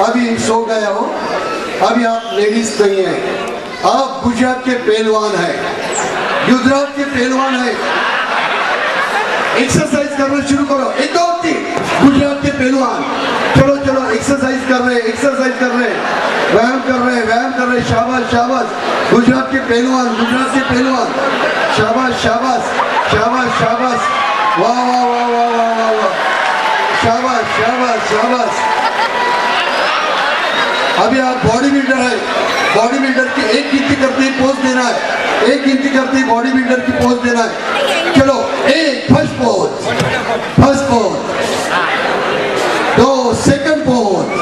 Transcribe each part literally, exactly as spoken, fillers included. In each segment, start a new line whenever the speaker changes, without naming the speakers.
अभी सो गया हो, अभी आप लेडीज नहीं है, आप गुजरात के पहलवान है, गुजरात के पहलवान है। एक्सरसाइज करना शुरू करो। एक दो तीन, गुजरात के पहलवान, चलो चलो एक्सरसाइज कर रहे एक्सरसाइज कर रहे व्यायाम कर रहे व्यायाम कर रहे शाबाश शाबाश। गुजरात के पहलवान, गुजरात के पहलवान, शाबाश शाबाश शाबाश शाबाश, वाह वाह वाह वाह वाह वाह वाह, शाबाश शाबाश शाबाश। अभी आप बॉडी बिल्डर है, बॉडी बिल्डर की एक गिनती करते ही पोज देना है, एक गिनती करते ही बॉडी बिल्डर की पोज देना है। चलो एक फर्स्ट पोज, फर्स्ट पोज, दो सेकंड पोज,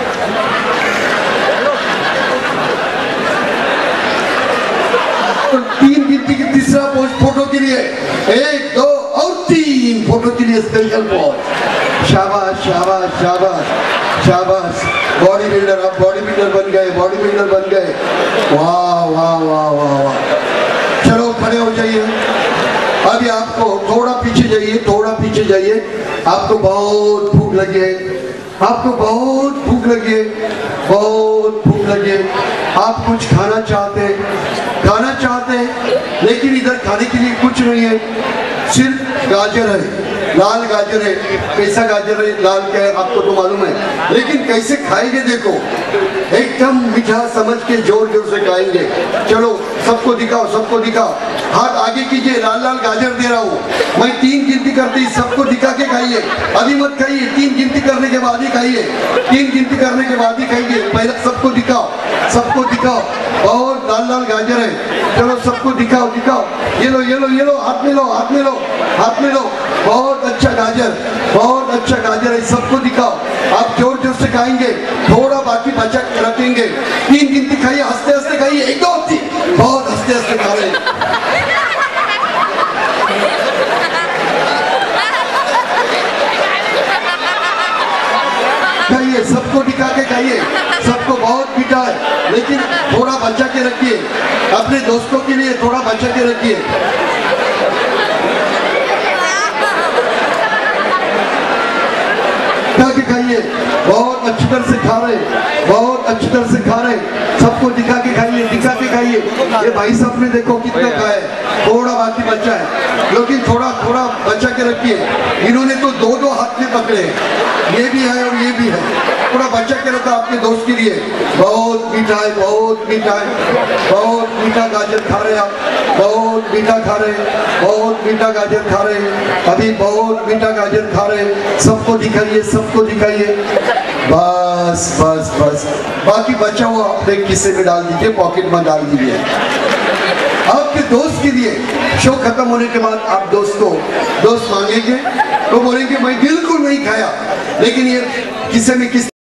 तीन गिनती की तीसरा पोज फोटो के लिए, एक दो और तीन, फोटो के लिए स्पेशल पोज। शाबाश शाबाश शाबाश शाबाश। बॉडी बिल्डर, आप बॉडी बिल्डर बन गए, बॉडी बिल्डर बन गए, वाह वाह वाह वाह वाह। चलो खड़े हो जाइए। अभी आपको थोड़ा पीछे जाइए, थोड़ा पीछे जाइए। आपको बहुत भूख लगी है, आपको बहुत भूख लगी है, बहुत भूख लगी है। आप कुछ खाना चाहते हैं, खाना चाहते हैं, लेकिन इधर खाने के लिए कुछ नहीं है, सिर्फ गाजर है, लाल गाजर है। कैसा गाजर है, लाल क्या है आपको तो मालूम है, लेकिन कैसे खाएंगे देखो, एकदम मीठा समझ के जोर जोर से खाएंगे। चलो सबको दिखाओ, सबको दिखाओ, हाथ आगे कीजिए। लाल लाल गाजर दे रहा हूँ मैं, तीन गिनती करते ही सबको दिखा के खाइए, अभी मत खाइए, तीन गिनती करने के बाद ही खाइए, तीन गिनती करने के बाद ही खाइए। पहले सबको दिखाओ, सबको दिखाओ, और लाल लाल गाजर है। चलो सबको दिखाओ दिखाओ, ये लो ये लो ये लो, हाथ में लो हाथ में लो हाथ में लो, बहुत अच्छा गाजर, बहुत अच्छा गाजर है, सबको दिखाओ। आप जोर जोर से खाएंगे, थोड़ा बाकी बचा के रखेंगे। तीन गिनती खाइए, हंसते हंसते खाइए, एक दो तीन, बहुत हंसते हंसते खा रहे हैं। खाइए, सबको दिखा के खाइए, सबको बहुत मीठा है, लेकिन थोड़ा बचा के रखिए, अपने दोस्तों के लिए थोड़ा बचा के रखिए। खाइए, बहुत अच्छी तरह से खा रहे, बहुत अच्छी तरह से खा रहे, सबको दिखा के खाइए, दिखा के खाइए। ये भाई साहब ने देखो कितना खाया, थोड़ा बाकी बचा है, लेकिन थोड़ा थोड़ा बचा के रखिए। इन्होंने तो दो दो हाथ में पकड़े, ये भी है और ये भी है, थोड़ा बचा के रखा आपके दोस्त के लिए। बहुत मीठा है, बहुत मीठा है, बहुत मीठा गाजर खा रहे आप, बहुत मीठा खा रहे, बहुत मीठा गाजर खा रहे, अभी बहुत मीठा गाजर खा रहे। सबको दिखाइए, सबको दिखाइए, बस बस बस। बाकी बचा हुआ अपने किस्से में डाल दीजिए, पॉकेट में डाल दीजिए। आपके दोस्त के लिए शो खत्म होने के बाद आप दोस्त को दोस्त मांगेंगे तो बोलेंगे मैं बिल्कुल नहीं खाया, लेकिन ये किस्से में किस